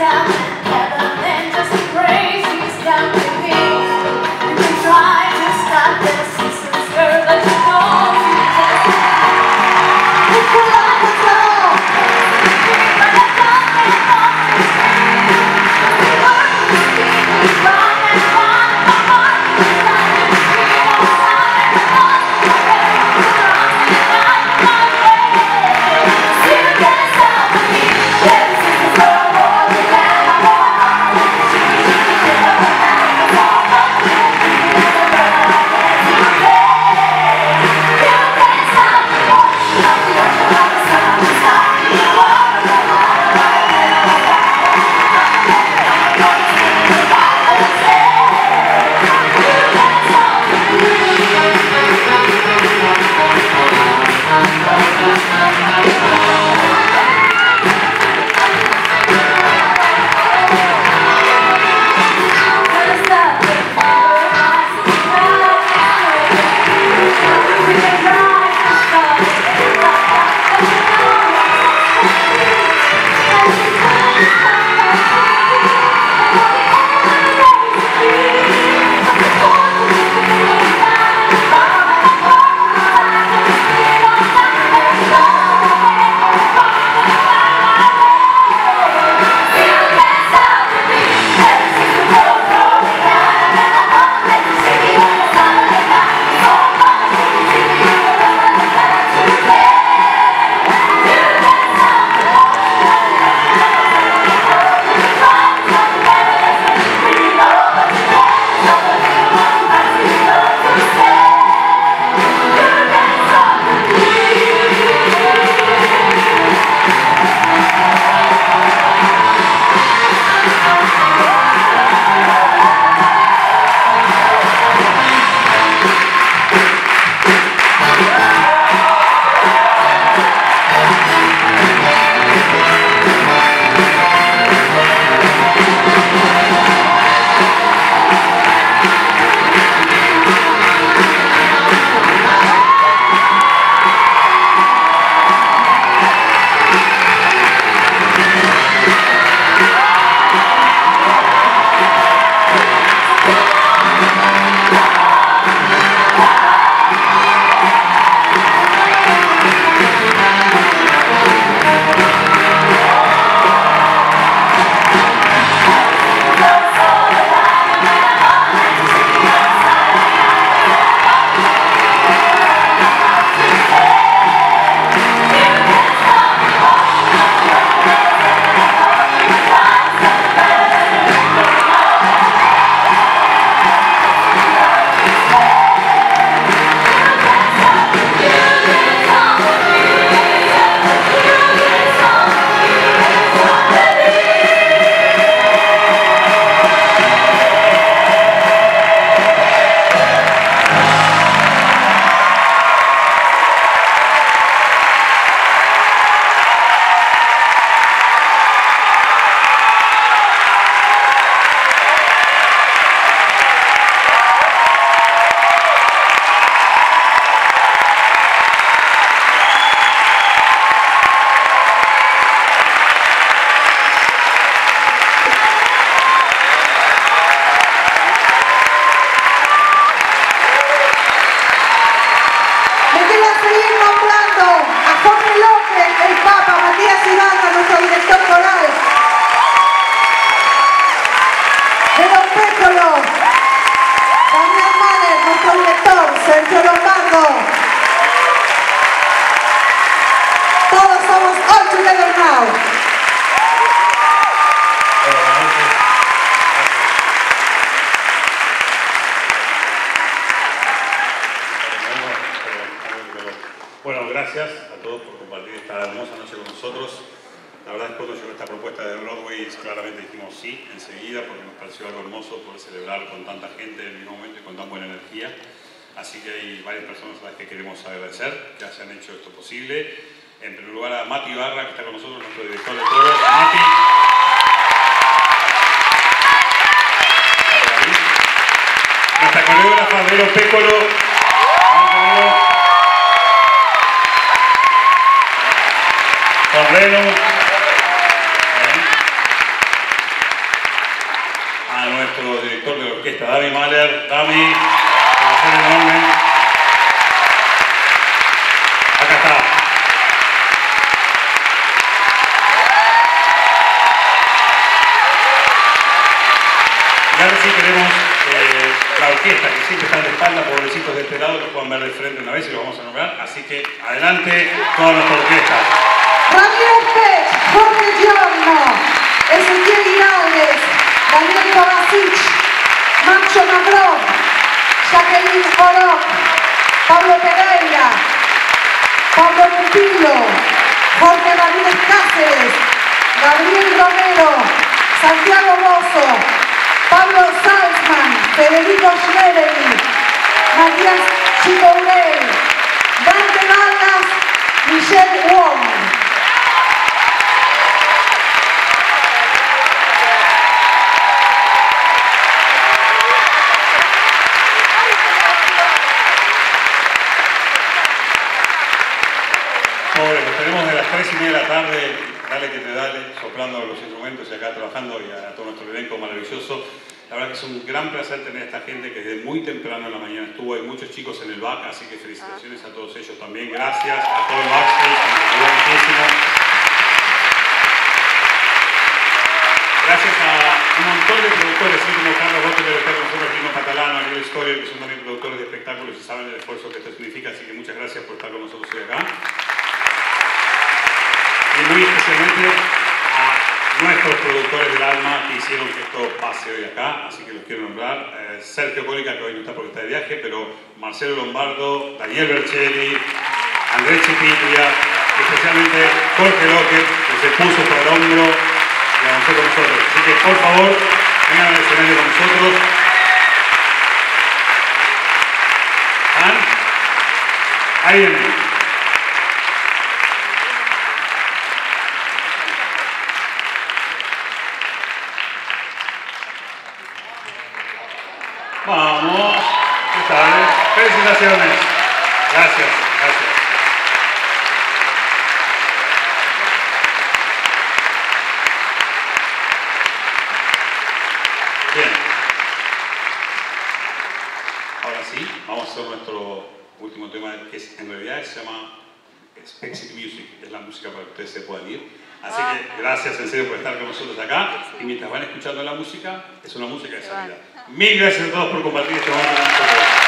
Bueno, gracias a todos por compartir esta hermosa noche con nosotros. La verdad es que cuando llegó esta propuesta de Broadway, claramente dijimos sí enseguida, porque nos pareció algo hermoso poder celebrar con tanta gente en el mismo momento y con tan buena energía. Así que hay varias personas a las que queremos agradecer que hayan hecho esto posible. En primer lugar a Mati Barra, que está con nosotros, nuestro director de coro. Mati. Nuestra coreógrafa Vero Pécolo. Con Reno. Dami Mahler. Dami, placer enorme. Acá está. Y ahora sí queremos la orquesta, que siempre están de espalda, pobrecitos de este lado, los puedan ver de frente una vez y los vamos a nombrar. Así que adelante toda nuestra orquesta. Ramírez Pech, Jorge Giorno, Ezequiel Giraldes, Daniel Kovacic, Macho Magrón, Jacqueline Oroc, Pablo Pereira, Pablo Pupilo, Jorge Ramírez Cáceres, Gabriel Romero, Santiago Bozo, Pablo Salzman, Federico Schmereli, Matías Chicourel, Dante Vargas, Michelle Wong. Pobres, los tenemos de las 3:30 de la tarde, dale que te dale, soplando los instrumentos y acá trabajando, y a todo nuestro elenco maravilloso. La verdad que es un gran placer tener a esta gente que desde muy temprano en la mañana estuvo. Hay muchos chicos en el back, así que felicitaciones a todos ellos también. Gracias a todo el backstage, que nos ayudó muchísimo. Gracias a un montón de productores, así como Carlos Bote, que está con nosotros, Lino Patalano, Ariel Story, que son también productores de espectáculos y saben el esfuerzo que esto significa, así que muchas gracias por estar con nosotros hoy acá. Y muy especialmente a nuestros productores del alma que hicieron que esto pase hoy acá, así que los quiero nombrar. Sergio Cólica, que hoy no está porque está de viaje, pero Marcelo Lombardo, Daniel Bercelli, Andrés Chipitria, especialmente Jorge López, que se puso por el hombro y avanzó con nosotros. Así que, por favor, vengan al escenario con nosotros. Ahí vienen. Vamos, ¿qué tal? Felicitaciones. Gracias, gracias. Bien. Ahora sí, vamos a hacer nuestro último tema, que en realidad se llama Exit Music, es la música para que ustedes se puedan ir. Así que gracias en serio por estar con nosotros acá. Y mientras van escuchando la música, es una música de salida. Mil gracias a todos por compartir este momento con nosotros.